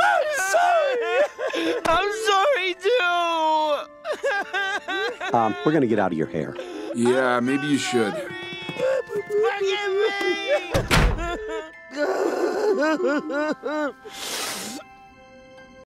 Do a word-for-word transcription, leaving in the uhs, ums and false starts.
I'm sorry. I'm sorry, too. Um, we're gonna get out of your hair. Yeah, maybe you should. Forgive me.